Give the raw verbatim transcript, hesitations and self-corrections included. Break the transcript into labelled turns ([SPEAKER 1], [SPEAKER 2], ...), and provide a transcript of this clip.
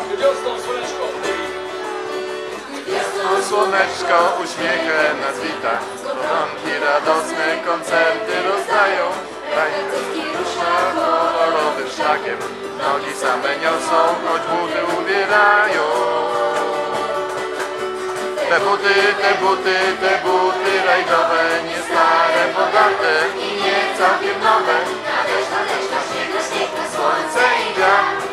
[SPEAKER 1] Wiosną słoneczko.
[SPEAKER 2] Wiosną słoneczko uśmiechem nas wita. Koronki radosne koncerty rozdają. Tańcówki rusza kolorowym szlakiem. Nogi same niosą, choć buty ubierają. Te buty, te buty, te buty rajdowe, nie stare, bogate i nie całkiem nowe. Na deszcz, na deszcz, na śnieg, na śnieg, na słońce i wiatr.